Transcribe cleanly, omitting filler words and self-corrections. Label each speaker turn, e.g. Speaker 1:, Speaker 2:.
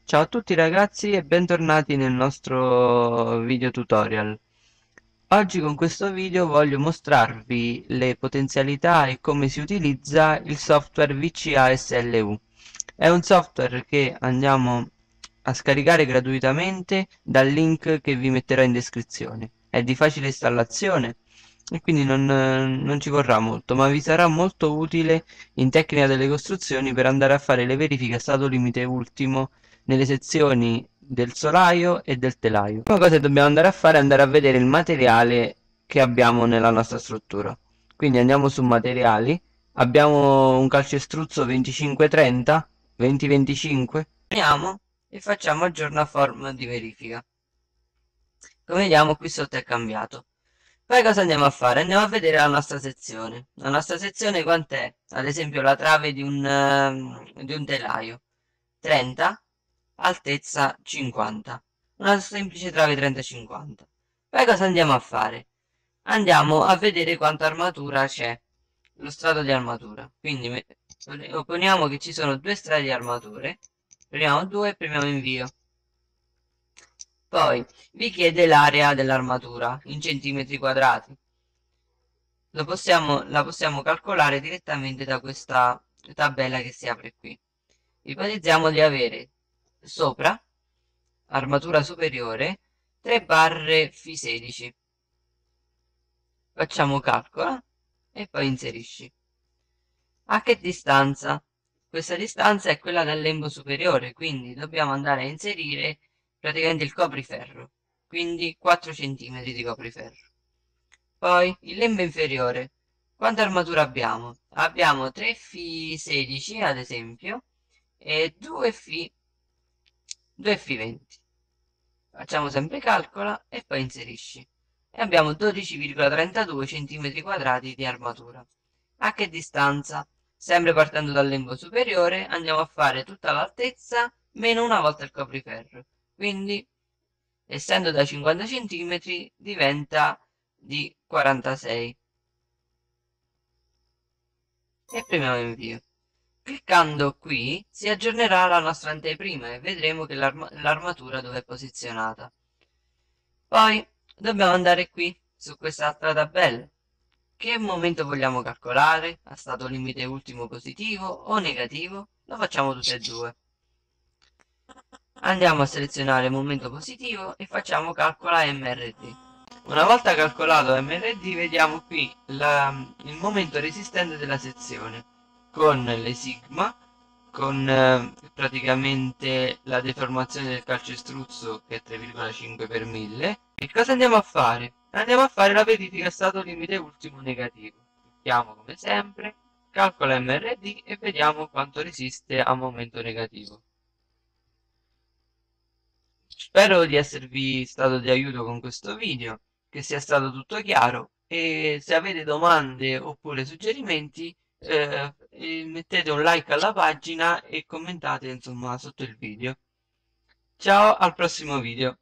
Speaker 1: Ciao a tutti ragazzi e bentornati nel nostro video tutorial. Oggi con questo video voglio mostrarvi le potenzialità e come si utilizza il software VCA SLU. È un software che andiamo a scaricare gratuitamente dal link che vi metterò in descrizione. È di facile installazione e quindi non ci vorrà molto, ma vi sarà molto utile in tecnica delle costruzioni per andare a fare le verifiche a stato limite ultimo nelle sezioni del solaio e del telaio. La prima cosa che dobbiamo andare a fare è andare a vedere il materiale che abbiamo nella nostra struttura. Quindi andiamo su materiali, abbiamo un calcestruzzo 2530, 2025, andiamo e facciamo aggiorna form di verifica. Come vediamo qui sotto è cambiato. Poi cosa andiamo a fare? Andiamo a vedere la nostra sezione. La nostra sezione quant'è? Ad esempio la trave di un telaio. 30, altezza 50. Una semplice trave 30-50. Poi cosa andiamo a fare? Andiamo a vedere quanta armatura c'è. Lo strato di armatura. Quindi opponiamo che ci sono due strati di armature. Premiamo 2 e premiamo invio. Poi vi chiede l'area dell'armatura in centimetri quadrati. La possiamo calcolare direttamente da questa tabella che si apre qui. Ipotizziamo di avere sopra, armatura superiore, 3 barre Φ16. Facciamo calcola e poi inserisci. A che distanza? Questa distanza è quella del lembo superiore, quindi dobbiamo andare a inserire praticamente il copriferro, quindi 4 cm di copriferro. Poi il lembo inferiore. Quanta armatura abbiamo? Abbiamo 3 Φ16 ad esempio e 2 Φ20. Facciamo sempre calcola e poi inserisci. E abbiamo 12,32 cm quadrati di armatura. A che distanza? Sempre partendo dal lembo superiore andiamo a fare tutta l'altezza meno una volta il copriferro. Quindi essendo da 50 cm diventa di 46. E premiamo invio. Cliccando qui si aggiornerà la nostra anteprima e vedremo che l'armatura dove è posizionata. Poi dobbiamo andare qui, su quest'altra tabella. Che momento vogliamo calcolare? A stato limite ultimo positivo o negativo? Lo facciamo tutte e due. Andiamo a selezionare momento positivo e facciamo calcola MRD. Una volta calcolato MRD vediamo qui il momento resistente della sezione con le sigma, con praticamente la deformazione del calcestruzzo che è 3,5 per 1000. E cosa andiamo a fare? Andiamo a fare la verifica stato limite ultimo negativo. Clicchiamo come sempre, calcola MRD e vediamo quanto resiste a momento negativo. Spero di esservi stato di aiuto con questo video, che sia stato tutto chiaro e se avete domande oppure suggerimenti mettete un like alla pagina e commentate insomma sotto il video. Ciao al prossimo video.